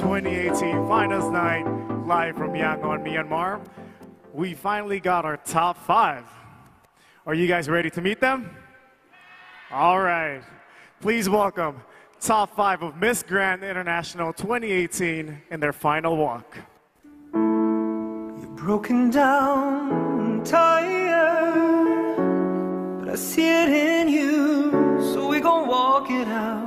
2018 Finals Night, live from Yangon, Myanmar. We finally got our top 5. Are you guys ready to meet them? All right. Please welcome top 5 of Miss Grand International 2018 in their final walk. You're broken down, tired, but I see it in you, so we gon' walk it out.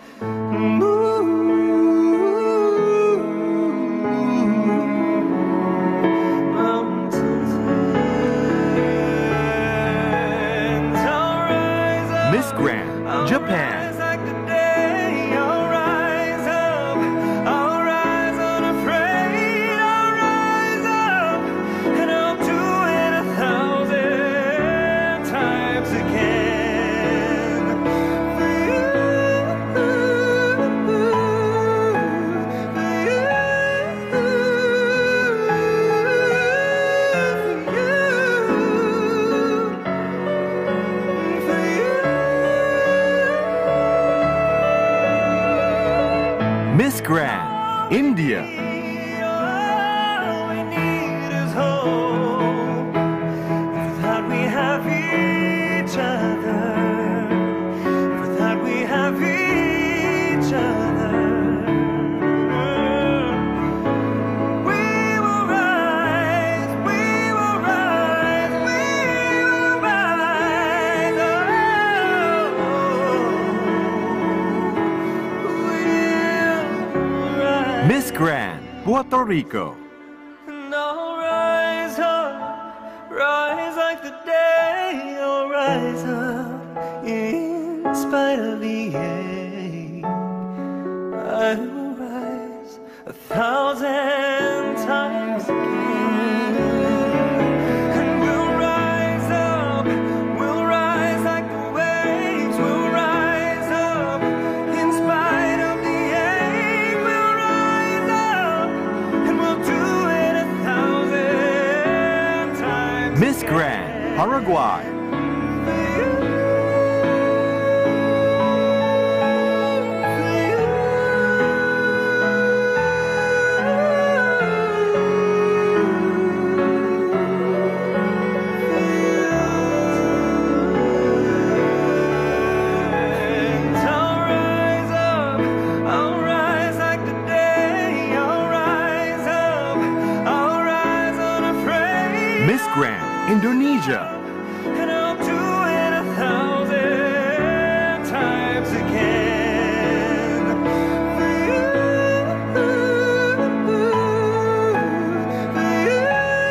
Miss Grand, Japan. Miss Grand, India. All we need is hope. For that we have each other. For that we have each other. We will rise, we will rise, we will rise. Miss Grand, Puerto Rico. And I'll rise up, rise like the day. I'll rise up in spite of the ache. I will rise 1,000 times again. And we'll rise up, we'll rise like the waves. We'll rise up in spite of the ache. We'll rise up and we'll do it 1,000 times. Miss Grand, Paraguay. Miss Grand, Indonesia. And I'll do it 1,000 times again. For you, for you,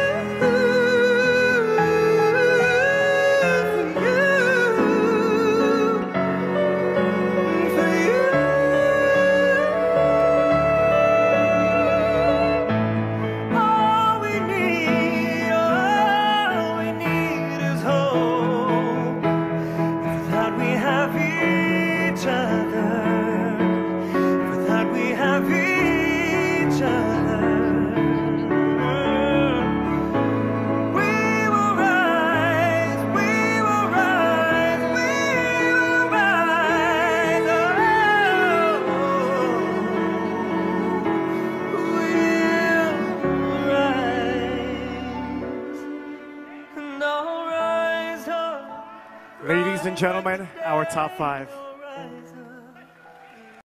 for you. All we need is hope. For that we have each other. For that we have each other. We will rise, we will rise, we will rise. We'll rise. And I'll rise up. Ladies and gentlemen, our top 5. Rise up.